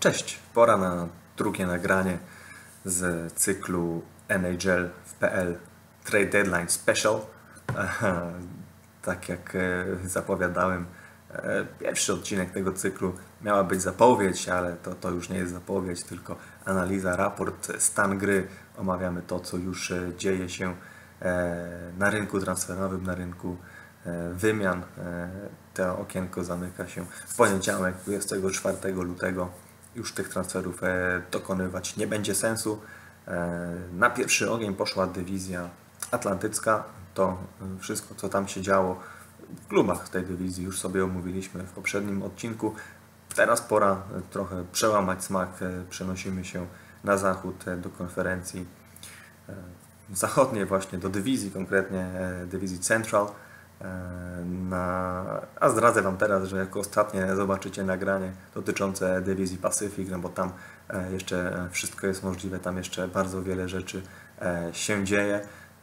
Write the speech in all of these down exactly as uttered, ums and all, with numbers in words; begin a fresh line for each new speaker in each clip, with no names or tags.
Cześć, pora na drugie nagranie z cyklu N H L w P L Trade Deadline Special. Tak jak zapowiadałem, pierwszy odcinek tego cyklu miała być zapowiedź, ale to, to już nie jest zapowiedź, tylko analiza, raport, stan gry. Omawiamy to, co już dzieje się na rynku transferowym, na rynku wymian. To okienko zamyka się w poniedziałek, dwudziestego czwartego lutego. Już tych transferów dokonywać nie będzie sensu. Na pierwszy ogień poszła dywizja atlantycka. To wszystko, co tam się działo w klubach tej dywizji, już sobie omówiliśmy w poprzednim odcinku. Teraz pora trochę przełamać smak. Przenosimy się na zachód, do konferencji zachodniej, właśnie do dywizji, konkretnie dywizji Central. Na... A zdradzę Wam teraz, że jako ostatnie zobaczycie nagranie dotyczące dywizji Pacyfik, no bo tam jeszcze wszystko jest możliwe, tam jeszcze bardzo wiele rzeczy się dzieje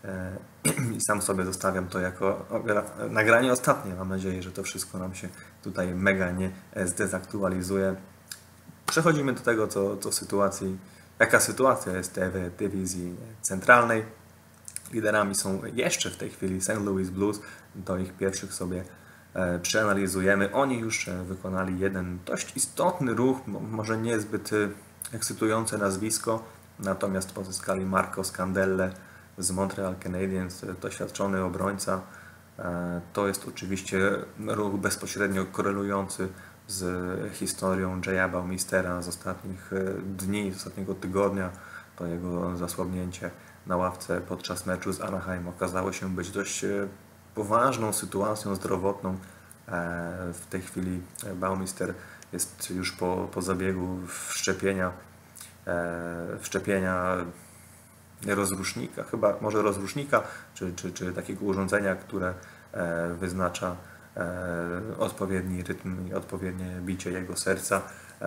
i sam sobie zostawiam to jako nagranie ostatnie. Mam nadzieję, że to wszystko nam się tutaj mega nie zdezaktualizuje. Przechodzimy do tego, co, co sytuacji, jaka sytuacja jest w dywizji centralnej. Liderami są jeszcze w tej chwili Saint Louis Blues. Do ich pierwszych sobie e, przeanalizujemy. Oni już e, wykonali jeden dość istotny ruch, może niezbyt e, ekscytujące nazwisko, natomiast pozyskali Marco Scandelle z Montreal Canadiens, doświadczony obrońca. E, to jest oczywiście ruch bezpośrednio korelujący z historią Jaya Bouwmeestera z ostatnich e, dni, z ostatniego tygodnia. To jego zasłabnięcie na ławce podczas meczu z Anaheim okazało się być dość poważną sytuacją zdrowotną. W tej chwili Bouwmeester jest już po, po zabiegu wszczepienia, wszczepienia rozrusznika, chyba może rozrusznika, czy, czy, czy takiego urządzenia, które wyznacza odpowiedni rytm i odpowiednie bicie jego serca.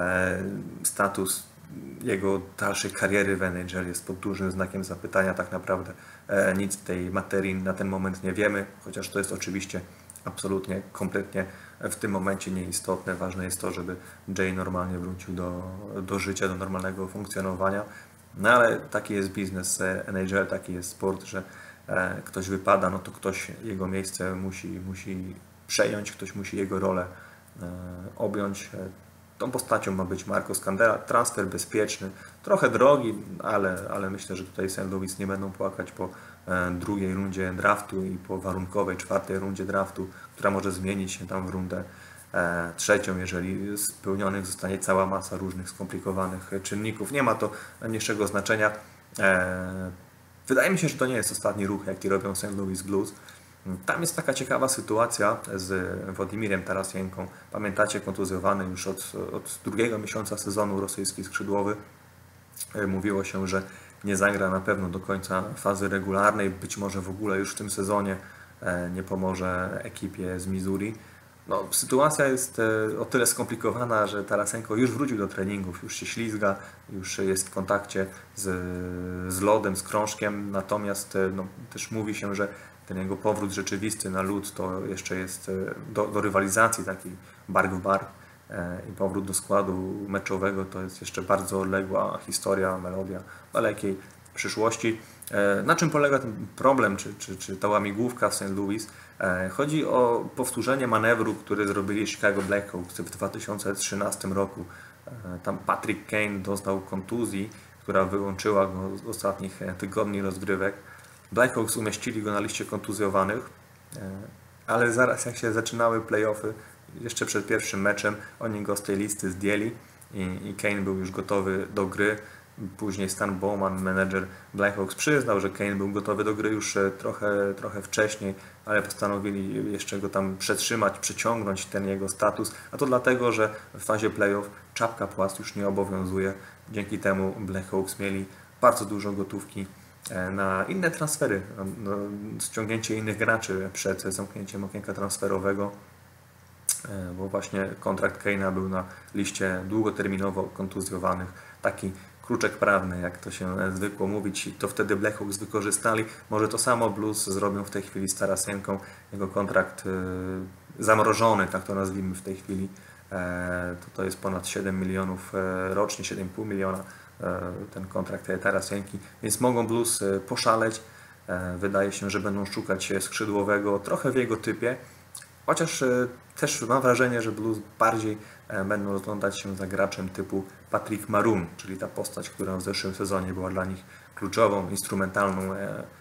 Status jego dalszej kariery w N H L jest pod dużym znakiem zapytania. Tak naprawdę nic w tej materii na ten moment nie wiemy, chociaż to jest oczywiście absolutnie, kompletnie w tym momencie nieistotne. Ważne jest to, żeby Jay normalnie wrócił do, do życia, do normalnego funkcjonowania. No ale taki jest biznes N H L, taki jest sport, że ktoś wypada, no to ktoś jego miejsce musi, musi przejąć, ktoś musi jego rolę objąć. Tą postacią ma być Marco Scandella, transfer bezpieczny, trochę drogi, ale, ale myślę, że tutaj Saint Louis nie będą płakać po drugiej rundzie draftu i po warunkowej czwartej rundzie draftu, która może zmienić się tam w rundę trzecią, jeżeli spełnionych zostanie cała masa różnych skomplikowanych czynników. Nie ma to najmniejszego znaczenia. Wydaje mi się, że to nie jest ostatni ruch, jaki robią Saint Louis Blues. Tam jest taka ciekawa sytuacja z Włodimirem Tarasienką. Pamiętacie, kontuzjowany już od, od drugiego miesiąca sezonu rosyjski skrzydłowy. Mówiło się, że nie zagra na pewno do końca fazy regularnej. Być może w ogóle już w tym sezonie nie pomoże ekipie z Missouri. No, sytuacja jest o tyle skomplikowana, że Tarasenko już wrócił do treningów, już się ślizga, już jest w kontakcie z, z lodem, z krążkiem. Natomiast no, też mówi się, że ten jego powrót rzeczywisty na lód to jeszcze jest do, do rywalizacji takiej bark w bark i powrót do składu meczowego to jest jeszcze bardzo odległa historia, melodia dalekiej przyszłości. Na czym polega ten problem, czy, czy, czy ta łamigłówka w Saint Louis? Chodzi o powtórzenie manewru, który zrobili Chicago Blackhawks w dwa tysiące trzynastym roku. Tam Patrick Kane dostał kontuzji, która wyłączyła go z ostatnich tygodni rozgrywek. Blackhawks umieścili go na liście kontuzjowanych, ale zaraz jak się zaczynały playoffy, jeszcze przed pierwszym meczem, oni go z tej listy zdjęli i, i Kane był już gotowy do gry. Później Stan Bowman, menedżer Blackhawks, przyznał, że Kane był gotowy do gry już trochę, trochę wcześniej, ale postanowili jeszcze go tam przetrzymać, przeciągnąć ten jego status, a to dlatego, że w fazie playoff czapka płast już nie obowiązuje. Dzięki temu Blackhawks mieli bardzo dużo gotówki na inne transfery, no, ściągnięcie innych graczy przed zamknięciem okienka transferowego, bo właśnie kontrakt Kane'a był na liście długoterminowo kontuzjowanych. Taki kruczek prawny, jak to się zwykło mówić, to wtedy Blackhawks wykorzystali. Może to samo Blues zrobią w tej chwili z Tarasenką. Jego kontrakt zamrożony, tak to nazwijmy w tej chwili, to to jest ponad siedem milionów rocznie, siedem i pół miliona ten kontrakt Tarasenki, więc mogą Blues poszaleć. Wydaje się, że będą szukać skrzydłowego trochę w jego typie, chociaż też mam wrażenie, że Blues bardziej będą rozglądać się za graczem typu Patrick Maroon, czyli ta postać, która w zeszłym sezonie była dla nich kluczową, instrumentalną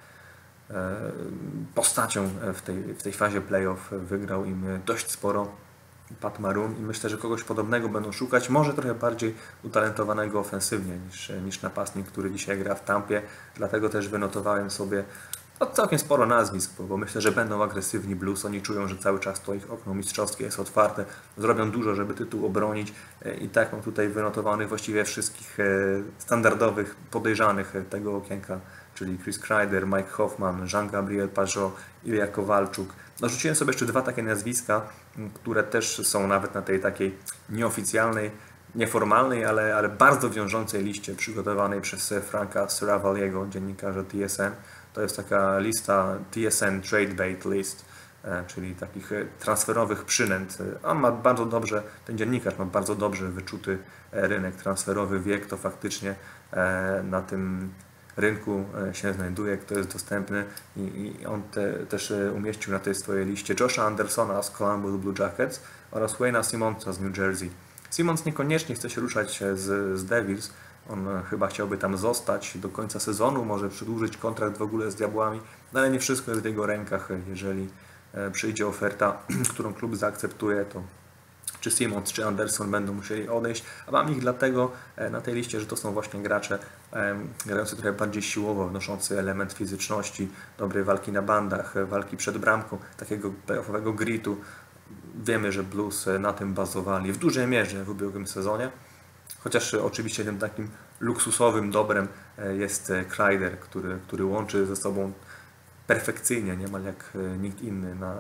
postacią w tej, w tej fazie playoff. Wygrał im dość sporo Pat Maroon i myślę, że kogoś podobnego będą szukać, może trochę bardziej utalentowanego ofensywnie niż, niż napastnik, który dzisiaj gra w Tampie. Dlatego też wynotowałem sobie no, całkiem sporo nazwisk, bo, bo myślę, że będą agresywni Blues. Oni czują, że cały czas to ich okno mistrzowskie jest otwarte. Zrobią dużo, żeby tytuł obronić i tak mam tutaj wynotowanych właściwie wszystkich standardowych podejrzanych tego okienka, czyli Chris Kreider, Mike Hoffman, Jean-Gabriel Pageau, Ilya Kowalczuk. No, rzuciłem sobie jeszcze dwa takie nazwiska, które też są nawet na tej takiej nieoficjalnej, nieformalnej, ale, ale bardzo wiążącej liście przygotowanej przez Franka Seravalliego, dziennikarza T S N. To jest taka lista T S N Trade Bait List, czyli takich transferowych przynęt. On ma bardzo dobrze, ten dziennikarz ma bardzo dobrze wyczuty rynek transferowy, wie kto faktycznie na tym rynku się znajduje, kto jest dostępny i, i on te, też umieścił na tej swojej liście Josha Andersona z Columbus Blue Jackets oraz Wayne'a Simonsa z New Jersey. Simmons niekoniecznie chce się ruszać z, z Devils, on chyba chciałby tam zostać do końca sezonu, może przedłużyć kontrakt w ogóle z Diabłami, no ale nie wszystko jest w jego rękach. Jeżeli przyjdzie oferta, którą klub zaakceptuje, to czy Simmons, czy Anderson będą musieli odejść, a mam ich dlatego na tej liście, że to są właśnie gracze grający trochę bardziej siłowo, wnoszący element fizyczności, dobrej walki na bandach, walki przed bramką, takiego playoffowego gritu. Wiemy, że Blues na tym bazowali w dużej mierze w ubiegłym sezonie, chociaż oczywiście tym takim luksusowym dobrem jest Kreider, który, który łączy ze sobą perfekcyjnie, niemal jak nikt inny na,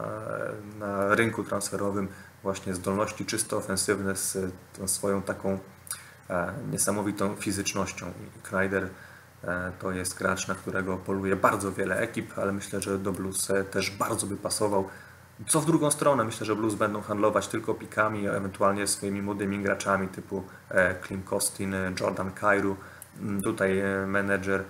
na rynku transferowym, właśnie zdolności czysto ofensywne z tą swoją taką e, niesamowitą fizycznością. I Kreider e, to jest gracz, na którego poluje bardzo wiele ekip, ale myślę, że do Blues też bardzo by pasował. Co w drugą stronę, myślę, że Blues będą handlować tylko pikami, ewentualnie swoimi młodymi graczami typu e, Klim Kostin, Jordan Kyrou. Tutaj menedżer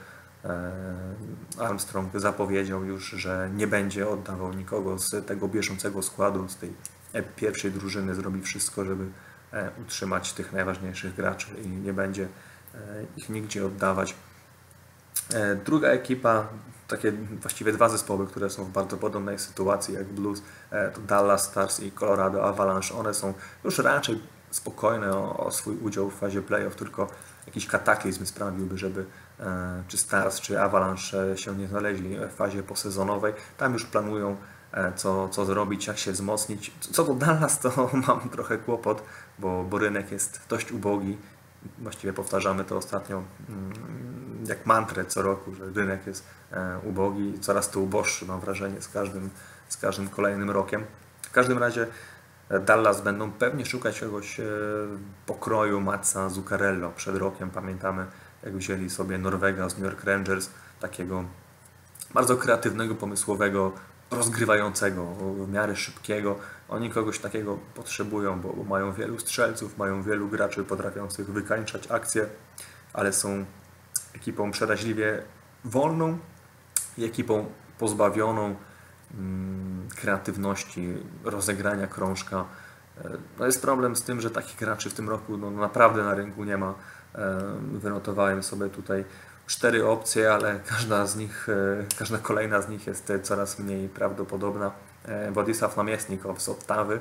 Armstrong zapowiedział już, że nie będzie oddawał nikogo z tego bieżącego składu, z tej pierwszej drużyny, zrobi wszystko, żeby utrzymać tych najważniejszych graczy i nie będzie ich nigdzie oddawać. Druga ekipa, takie właściwie dwa zespoły, które są w bardzo podobnej sytuacji jak Blues, to Dallas Stars i Colorado Avalanche. One są już raczej spokojne o, o swój udział w fazie playoff, tylko jakiś kataklizm sprawiłby, żeby czy Stars, czy Avalanche się nie znaleźli w fazie posezonowej. Tam już planują, co, co zrobić, jak się wzmocnić. Co do Dallas, to mam trochę kłopot, bo, bo rynek jest dość ubogi. Właściwie powtarzamy to ostatnio jak mantrę co roku, że rynek jest ubogi i coraz to uboższy, mam wrażenie, z każdym, z każdym kolejnym rokiem. W każdym razie Dallas będą pewnie szukać czegoś pokroju Matsa Zuccarello. Przed rokiem pamiętamy, jak wzięli sobie Norwega z New York Rangers, takiego bardzo kreatywnego, pomysłowego, rozgrywającego, w miarę szybkiego. Oni kogoś takiego potrzebują, bo, bo mają wielu strzelców, mają wielu graczy potrafiących wykańczać akcje, ale są ekipą przeraźliwie wolną i ekipą pozbawioną mm, kreatywności, rozegrania krążka. No jest problem z tym, że takich graczy w tym roku no, naprawdę na rynku nie ma. Wynotowałem sobie tutaj cztery opcje, ale każda z nich, każda kolejna z nich jest coraz mniej prawdopodobna. Władysław Namiestnikow z Ottawy.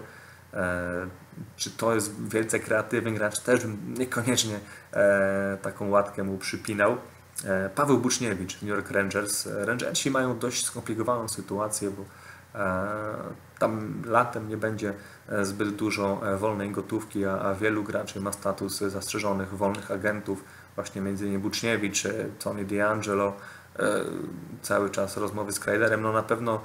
Czy to jest wielce kreatywny gracz? Też bym niekoniecznie taką łatkę mu przypinał. Paweł Buczniewicz z New York Rangers. Rangersi mają dość skomplikowaną sytuację, bo tam latem nie będzie zbyt dużo wolnej gotówki, a, a wielu graczy ma status zastrzeżonych wolnych agentów. Właśnie między innymi Buczniewicz, Tony DeAngelo, cały czas rozmowy z Kreiderem. No na pewno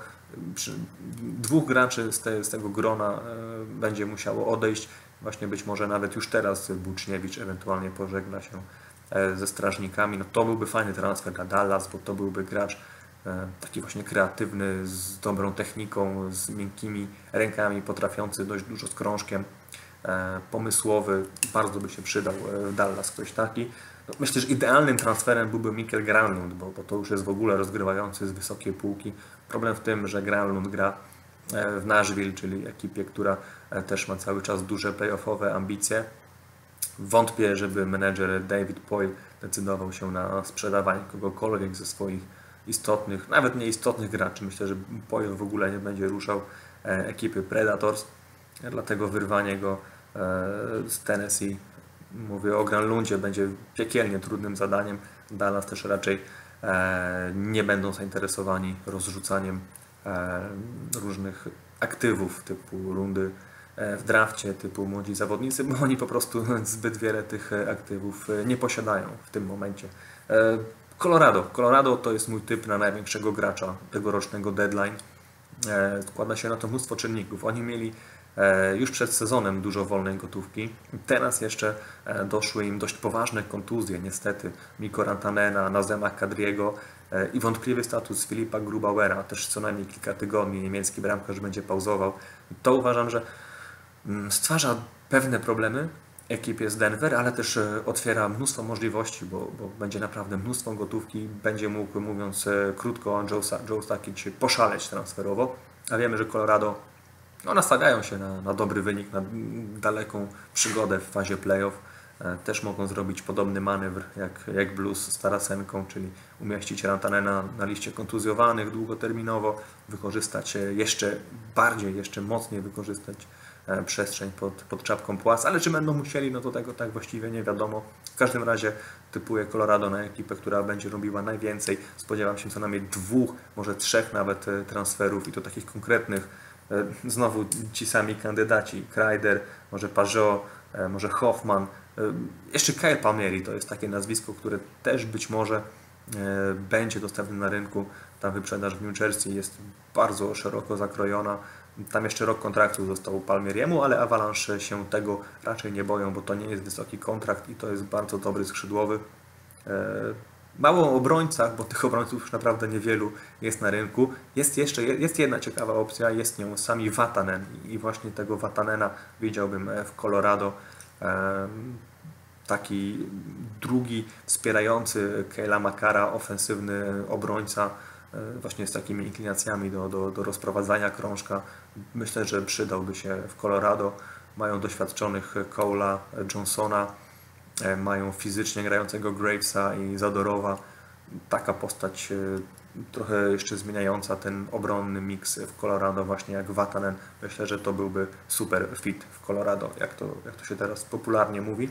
dwóch graczy z, te, z tego grona będzie musiało odejść. Właśnie być może nawet już teraz Buczniewicz ewentualnie pożegna się ze strażnikami. No to byłby fajny transfer dla Dallas, bo to byłby gracz taki właśnie kreatywny, z dobrą techniką, z miękkimi rękami, potrafiący dość dużo z krążkiem. pomysłowy, bardzo by się przydał w Dallas ktoś taki. No, myślę, że idealnym transferem byłby Mikael Granlund, bo, bo to już jest w ogóle rozgrywający z wysokiej półki. Problem w tym, że Granlund gra w Nashville, czyli ekipie, która też ma cały czas duże playoffowe ambicje. Wątpię, żeby menedżer David Poile decydował się na sprzedawanie kogokolwiek ze swoich istotnych, nawet nieistotnych graczy. Myślę, że Poile w ogóle nie będzie ruszał ekipy Predators, dlatego wyrwanie go z Tennessee, mówię o Granlundzie, będzie piekielnie trudnym zadaniem. Dallas też raczej nie będą zainteresowani rozrzucaniem różnych aktywów typu rundy w drafcie, typu młodzi zawodnicy, bo oni po prostu zbyt wiele tych aktywów nie posiadają w tym momencie. Colorado. Colorado to jest mój typ na największego gracza tegorocznego deadline. Składa się na to mnóstwo czynników. Oni mieli już przed sezonem dużo wolnej gotówki. Teraz jeszcze doszły im dość poważne kontuzje, niestety. Mikko Rantanena, Nazema Kadriego i wątpliwy status Filipa Grubauera. Też co najmniej kilka tygodni niemiecki bramkarz będzie pauzował. To uważam, że stwarza pewne problemy ekipie z Denver, ale też otwiera mnóstwo możliwości, bo, bo będzie naprawdę mnóstwo gotówki. Będzie mógł, mówiąc krótko, Joe Sakic poszaleć transferowo. A wiemy, że Colorado no, nastawiają się na, na dobry wynik, na daleką przygodę w fazie playoff. Też mogą zrobić podobny manewr jak, jak Blues z Tarasenką, czyli umieścić Rantanena na liście kontuzjowanych długoterminowo, wykorzystać jeszcze bardziej, jeszcze mocniej wykorzystać przestrzeń pod, pod czapką płac, ale czy będą musieli, no to tego tak właściwie nie wiadomo. W każdym razie typuję Colorado na ekipę, która będzie robiła najwięcej. Spodziewam się co najmniej dwóch, może trzech nawet transferów i to takich konkretnych. Znowu ci sami kandydaci, Kreider, może Pajot, może Hoffman, jeszcze Kyle Palmieri to jest takie nazwisko, które też być może będzie dostępne na rynku. Ta wyprzedaż w New Jersey jest bardzo szeroko zakrojona. Tam jeszcze rok kontraktu został Palmieriemu, ale Avalanche się tego raczej nie boją, bo to nie jest wysoki kontrakt i to jest bardzo dobry skrzydłowy. Mało o obrońcach, bo tych obrońców już naprawdę niewielu jest na rynku. Jest jeszcze jest jedna ciekawa opcja, jest nią Sami Vatanen i właśnie tego Vatanena widziałbym w Colorado. Taki drugi wspierający Kayla Makara, ofensywny obrońca, właśnie z takimi inklinacjami do, do, do rozprowadzania krążka. Myślę, że przydałby się w Colorado. Mają doświadczonych Cole'a, Johnsona, mają fizycznie grającego Gravesa i Zadorowa. Taka postać trochę jeszcze zmieniająca ten obronny miks w Colorado, właśnie jak Vatanen. Myślę, że to byłby super fit w Colorado, jak to, jak to się teraz popularnie mówi.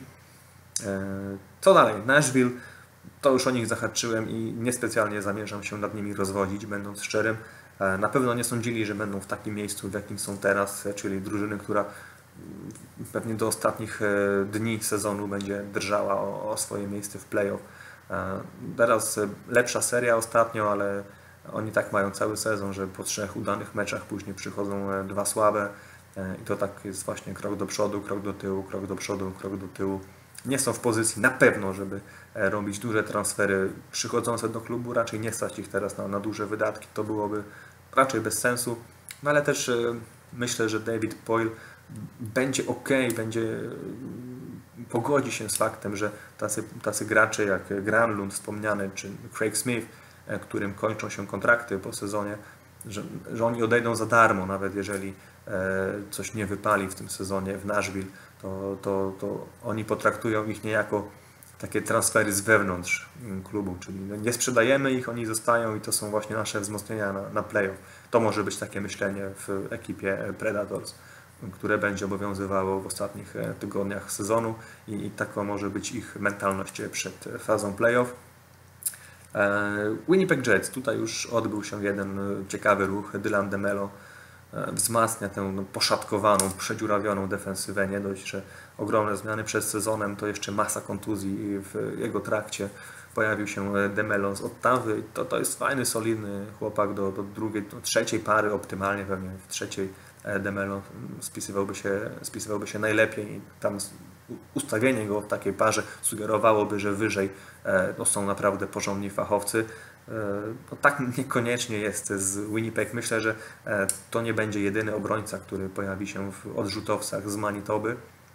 Co dalej? Nashville. To już o nich zahaczyłem i niespecjalnie zamierzam się nad nimi rozwodzić, będąc szczerym. Na pewno nie sądzili, że będą w takim miejscu, w jakim są teraz, czyli drużyny, która pewnie do ostatnich dni sezonu będzie drżała o, o swoje miejsce w playoff. Teraz lepsza seria ostatnio, ale oni tak mają cały sezon, że po trzech udanych meczach później przychodzą dwa słabe i to tak jest właśnie krok do przodu, krok do tyłu, krok do przodu, krok do tyłu. Nie są w pozycji na pewno, żeby robić duże transfery przychodzące do klubu, raczej nie stać ich teraz na, na duże wydatki, to byłoby raczej bez sensu, no ale też myślę, że David Poile będzie ok, będzie pogodzi się z faktem, że tacy, tacy gracze jak Granlund wspomniany, czy Craig Smith, którym kończą się kontrakty po sezonie, że, że oni odejdą za darmo, nawet jeżeli coś nie wypali w tym sezonie w Nashville, to, to, to oni potraktują ich niejako takie transfery z wewnątrz klubu, czyli nie sprzedajemy ich, oni zostają i to są właśnie nasze wzmocnienia na, na playoff. To może być takie myślenie w ekipie Predators, które będzie obowiązywało w ostatnich tygodniach sezonu i, i taka może być ich mentalność przed fazą playoff. Winnipeg Jets, tutaj już odbył się jeden ciekawy ruch, Dylan DeMelo wzmacnia tę no, poszatkowaną, przedziurawioną defensywę, nie dość, że ogromne zmiany przed sezonem, to jeszcze masa kontuzji w jego trakcie. Pojawił się DeMelo z Ottawy, to, to jest fajny, solidny chłopak do, do drugiej, do trzeciej pary, optymalnie pewnie w trzeciej DeMelo spisywałby się, spisywałby się najlepiej. Tam ustawienie go w takiej parze sugerowałoby, że wyżej no, są naprawdę porządni fachowcy. No, tak niekoniecznie jest z Winnipeg. Myślę, że to nie będzie jedyny obrońca, który pojawi się w odrzutowcach z Manitoby.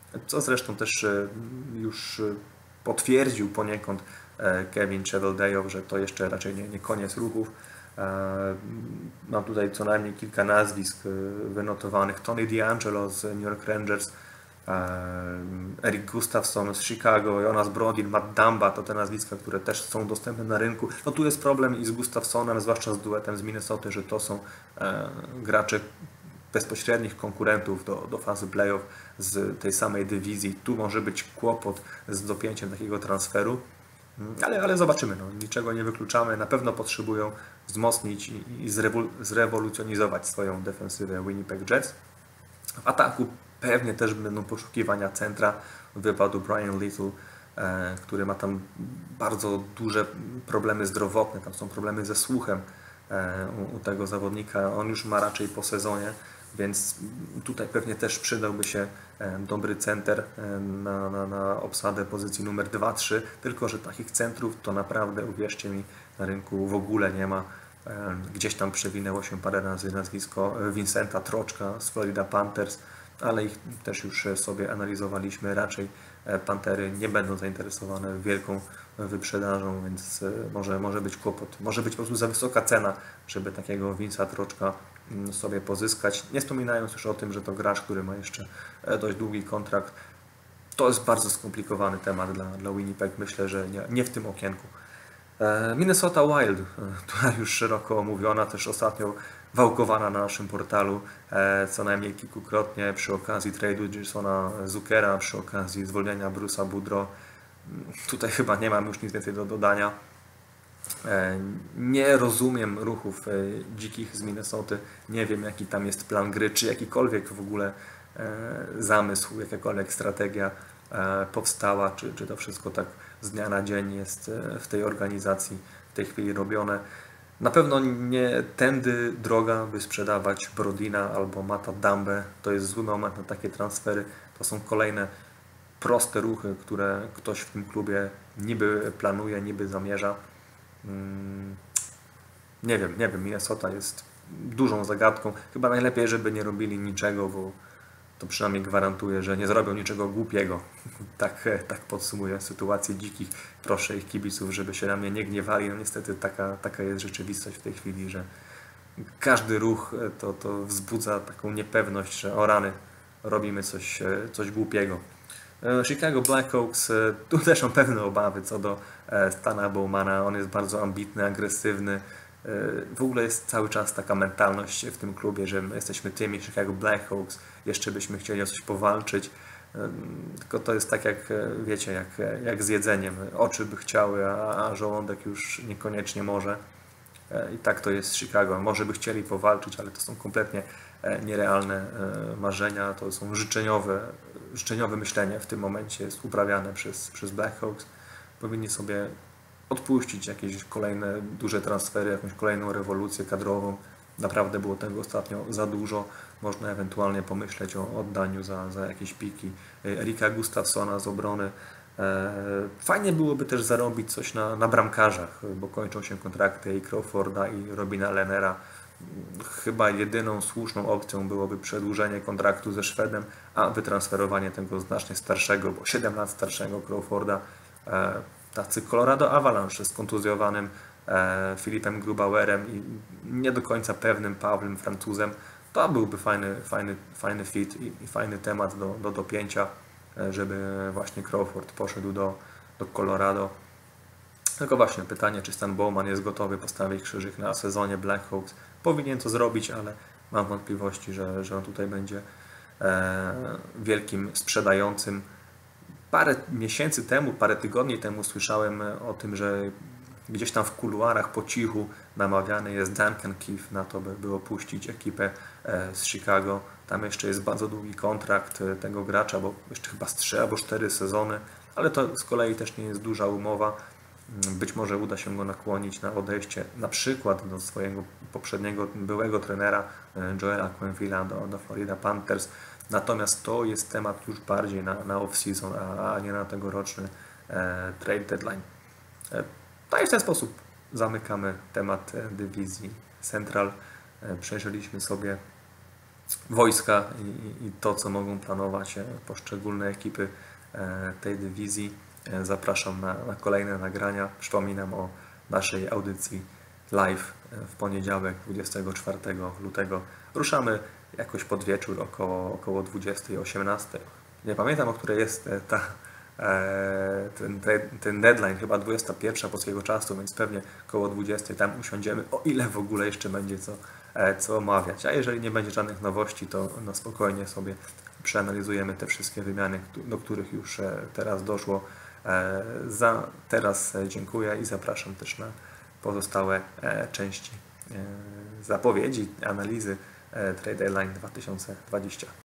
co zresztą też już potwierdził poniekąd Kevin Cheveldayoff, że to jeszcze raczej nie, nie koniec ruchów. Mam tutaj co najmniej kilka nazwisk wynotowanych. Tony DeAngelo z New York Rangers, Erik Gustafsson z Chicago, Jonas Brodin, Matt Dumba, to te nazwiska, które też są dostępne na rynku. No tu jest problem i z Gustafssonem, zwłaszcza z duetem z Minnesota, że to są gracze bezpośrednich konkurentów do, do fazy playoff z tej samej dywizji. Tu może być kłopot z dopięciem takiego transferu, ale, ale zobaczymy. No, niczego nie wykluczamy. Na pewno potrzebują wzmocnić i, i zrewolucjonizować swoją defensywę Winnipeg Jets. W ataku pewnie też będą poszukiwania centra. Wypadł Brian Little, e, który ma tam bardzo duże problemy zdrowotne. Tam są problemy ze słuchem e, u, u tego zawodnika. On już ma raczej po sezonie, więc tutaj pewnie też przydałby się dobry center na, na, na obsadę pozycji numer dwa trzy, tylko że takich centrów to naprawdę, uwierzcie mi, na rynku w ogóle nie ma. Gdzieś tam przewinęło się parę razy nazwisko Vincenta Troczka z Florida Panthers, ale ich też już sobie analizowaliśmy. Raczej Pantery nie będą zainteresowane wielką wyprzedażą, więc może, może być kłopot. Może być po prostu za wysoka cena, żeby takiego Vince'a Troczka sobie pozyskać. Nie wspominając już o tym, że to gracz, który ma jeszcze dość długi kontrakt. To jest bardzo skomplikowany temat dla, dla Winnipeg. Myślę, że nie, nie w tym okienku. Minnesota Wild, która już szeroko omówiona, też ostatnio wałkowana na naszym portalu co najmniej kilkukrotnie przy okazji trade'u Jasona Zuckera, przy okazji zwolnienia Bruce'a Boudreau. Tutaj chyba nie mam już nic więcej do dodania. Nie rozumiem ruchów dzikich z Minnesoty. Nie wiem, jaki tam jest plan gry, czy jakikolwiek w ogóle zamysł, jakakolwiek strategia powstała, czy, czy to wszystko tak z dnia na dzień jest w tej organizacji w tej chwili robione. Na pewno nie tędy droga, by sprzedawać Brodina albo Matta Dumbę. To jest zły moment na takie transfery. To są kolejne proste ruchy, które ktoś w tym klubie niby planuje, niby zamierza. Nie wiem, nie wiem, Minnesota jest dużą zagadką. Chyba najlepiej, żeby nie robili niczego, bo to przynajmniej gwarantuje, że nie zrobią niczego głupiego. Tak, tak podsumuję sytuację dzikich. Proszę ich kibiców, żeby się na mnie nie gniewali. No niestety taka, taka jest rzeczywistość w tej chwili, że każdy ruch to, to wzbudza taką niepewność, że o rany, robimy coś, coś głupiego. Chicago Blackhawks, tu też mam pewne obawy co do Stana Bowmana. On jest bardzo ambitny, agresywny. W ogóle jest cały czas taka mentalność w tym klubie, że my jesteśmy tymi Chicago Blackhawks, jeszcze byśmy chcieli o coś powalczyć. Tylko to jest tak jak, wiecie, jak, jak z jedzeniem. Oczy by chciały, a, a żołądek już niekoniecznie może. I tak to jest z Chicago. Może by chcieli powalczyć, ale to są kompletnie nierealne marzenia. To są życzeniowe, życzeniowe myślenie w tym momencie jest uprawiane przez, przez Blackhawks. Powinni sobie odpuścić jakieś kolejne duże transfery, jakąś kolejną rewolucję kadrową. Naprawdę było tego ostatnio za dużo. Można ewentualnie pomyśleć o oddaniu za, za jakieś piki Erika Gustafssona z obrony. Fajnie byłoby też zarobić coś na, na bramkarzach, bo kończą się kontrakty i Crawforda i Robina Lehnera. Chyba jedyną słuszną opcją byłoby przedłużenie kontraktu ze Szwedem, a wytransferowanie tego znacznie starszego, bo siedem lat starszego Crawforda. Tacy Colorado Avalanche z kontuzjowanym e, Filipem Grubauerem i nie do końca pewnym Pawłem Francuzem. To byłby fajny, fajny, fajny fit i, i fajny temat do, do dopięcia, e, żeby właśnie Crawford poszedł do, do Colorado. Tylko właśnie pytanie, czy Stan Bowman jest gotowy postawić krzyżyk na sezonie Blackhawks. Powinien to zrobić, ale mam wątpliwości, że, że on tutaj będzie e, wielkim sprzedającym. Parę miesięcy temu, parę tygodni temu słyszałem o tym, że gdzieś tam w kuluarach po cichu namawiany jest Duncan Keith na to, by, by opuścić ekipę z Chicago. Tam jeszcze jest bardzo długi kontrakt tego gracza, bo jeszcze chyba z trzy albo cztery sezony, ale to z kolei też nie jest duża umowa. Być może uda się go nakłonić na odejście na przykład do swojego poprzedniego byłego trenera Joela Quenneville'a do, do Florida Panthers. Natomiast to jest temat już bardziej na, na off-season, a, a nie na tegoroczny e, trade deadline. E, no i w ten sposób zamykamy temat dywizji Central. E, przejrzeliśmy sobie wojska i, i to, co mogą planować poszczególne ekipy tej dywizji. Zapraszam na, na kolejne nagrania. Przypominam o naszej audycji live w poniedziałek, dwudziestego czwartego lutego. Ruszamy jakoś pod wieczór, około, około dwudziestej, osiemnastej. Nie pamiętam, o której jest ta, ten, ten deadline, chyba dwudziesta pierwsza polskiego czasu, więc pewnie około dwudziestej tam usiądziemy, o ile w ogóle jeszcze będzie co, co omawiać. A jeżeli nie będzie żadnych nowości, to no spokojnie sobie przeanalizujemy te wszystkie wymiany, do których już teraz doszło. Za teraz dziękuję i zapraszam też na pozostałe części zapowiedzi, analizy Trade Deadline dwa tysiące dwudziestego.